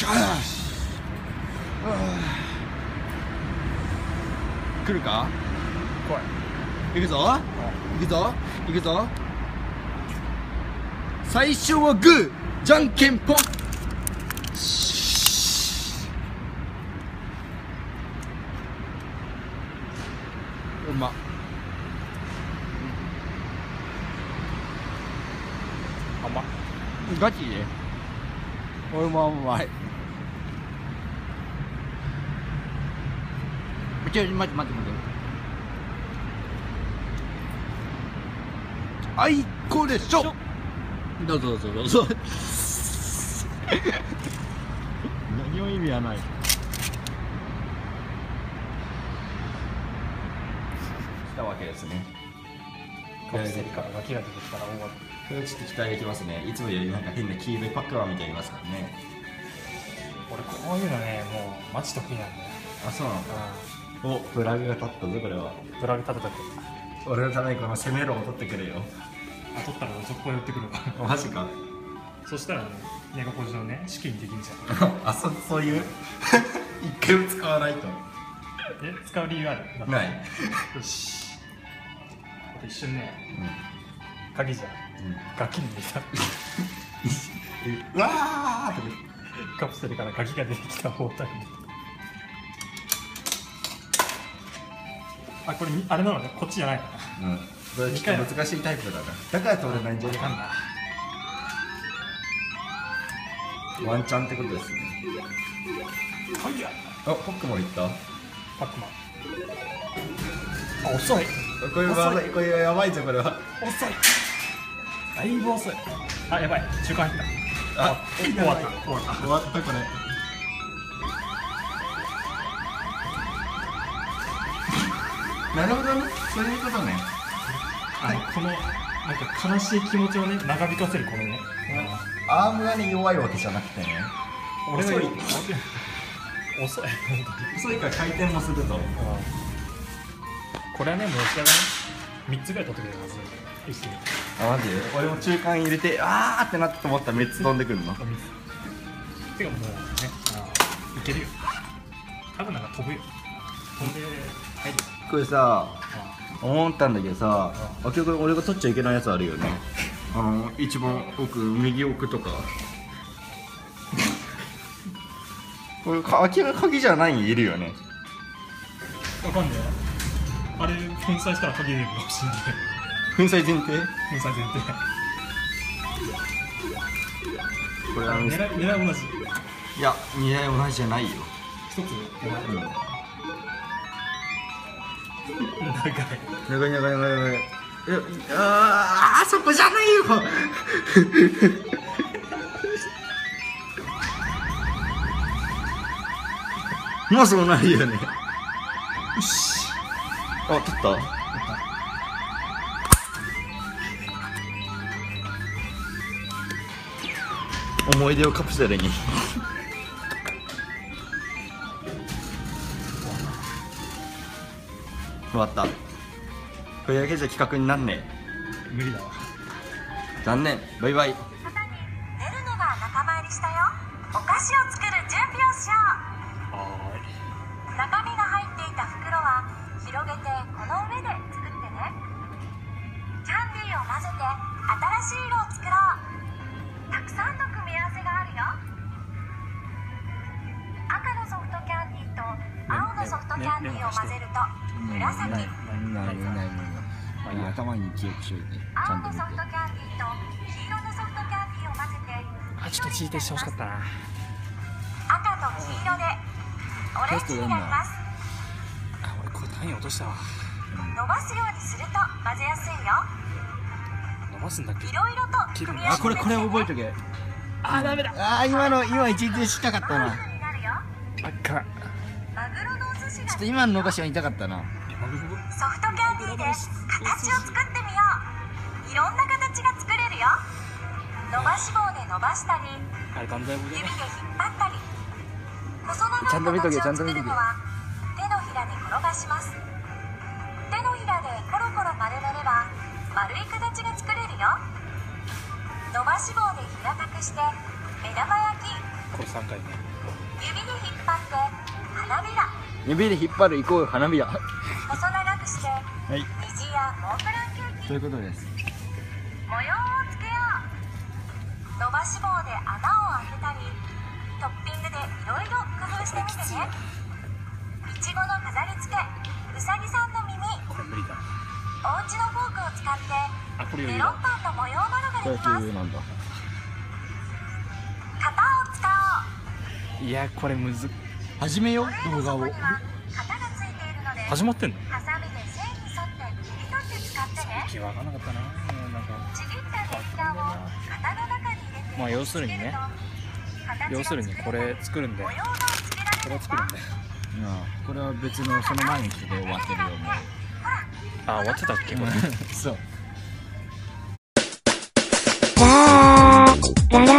来るか。 来い。 行くぞ行くぞ行くぞ。最初はグーじゃんけんぽん。うまっ。 甘っ。 ガチで俺もうまい。待って待って。あいこでしょ。どうぞどうぞ何も意味はない。来たわけですね。 カプセルからガキが出てきたら終わる。 これちょっと期待できますね。いつもよりなんか変な黄色いパックマンみたいにいますからね。 俺こういうのね、もうマジ得意なんだよ。 あ、そうなのか。お、プラグが立ったぞこれは。 プラグ立てたって。 俺のためにこの攻めろを取ってくれよ。 あ、取ったら速攻寄ってくるわ。 マジか。 そしたらね、ネガポジのね、資金できんじゃん。 あ、そういう一回も使わないと。 使う理由ある？ ない。 よし。あと一瞬ね、鍵じゃん。ガキに入れた。 うわーってカプセルからガキが出てきた包帯に。あ、これあれなのね、こっちじゃないかな。 これちょっと難しいタイプだな。だから取れないんじゃないかな。ワンチャンってことですね。 鍵や。 あ、パックマンいった。 パックマン。あ、遅い。 これやばいじゃんこれは。 遅い。だいぶ遅い。あ、やばい。中間入った。 あ、 終わった。 終わったこれ。なるほどね。そういうことね。 このなんか悲しい気持ちをね、長引かせるこのね。 アームがね弱いわけじゃなくてね。 俺が遅い。 遅い。 遅いから回転もすると。 これはね、もう吉田がね、3つぐらい取ってくれるはず。一気に。 あ、マジで。俺も中間入れてあーってなったと思ったら3つ飛んでくるの。 てかもうね、いけるよ。多分なんか飛ぶよ。飛んで入るよ。 これさ、思ったんだけどさ、結局俺が取っちゃいけないやつあるよね。一番奥、右奥とか。これ空きが鍵じゃないにいるよね。 わかんねえ。あれ粉砕したら鍵出るかもしんない。 粉砕前提。 粉砕前提。 これ狙い同じ。 いや、狙い同じじゃないよ。 一つ長い。 長い。あそこじゃないよ。もうそうないよね。よし。あ、取った。思い出をカプセルに。終わった。これだけじゃ企画になんねえ。 無理だわ。 残念。バイバイ。 外に出るのが仲間入りしたよ。お菓子を作る準備をしよう。中身が入っていた袋は広げてこの上で作ってね。キャンディーを混ぜて新しい色を作ろう。たくさんの組み合わせがあるよ。赤のソフトキャンディーと青のソフトキャンディーを混ぜると紫。 頭に記憶しといて。ちゃんと見て。 青のソフトキャンディーと黄色のソフトキャンディーを混ぜてあ、ちょっとチートしてほしかったな。 赤と黄色でオレンジになります。 あ、俺これ単位落としたわ。 伸ばすようにすると混ぜやすいよ。 伸ばすんだっけ。 いろいろと組み合わせてこれ覚えとけ。 あ、ダメだ。 今一日したかったな。 になるよ。 あかん。 マグロのお寿司がちょっと今ののお菓子は痛かったな。 ソフトキャンディーで形を作ってみよう。いろんな形が作れるよ。伸ばし棒で伸ばしたり、 あれ団体も指で引っ張ったり。細ちゃんと見とけ長い形を作ちゃんと見とけるのは手のひらに転がします。手のひらでコロコロ丸めれば丸い形が作れるよ。伸ばし棒で平たくして目玉焼き。 これ3回ね。 指で引っ張って花びら、 指で引っ張るイコール花びら。 細長くしてはい虹やモンブランケーキ、 そういうことです。 模様をつけよう。伸ばし棒で穴を開けたり、トッピングでいろいろ工夫してみてね。いちごの飾り付け、うさぎさんの耳、 これ無理だ。 おうちのフォークを使ってこれメロンパンの模様などこれができます。 なんだ。 型を使おう。 いやこれむず。 始めよう動画を。 そこには型がついているので、 始まってんの？ ハサミで線に沿って切り取って使ってね。 気わかんなかったな。なんかちぎったネッタを型の中に入れて、 まあ要するにね、要するにこれ作るんで、こ模様がつけられるれを作るんで。 これは別のその前にして終わってるよもあ、終わってたっけこれ。 う。そう。 ラララ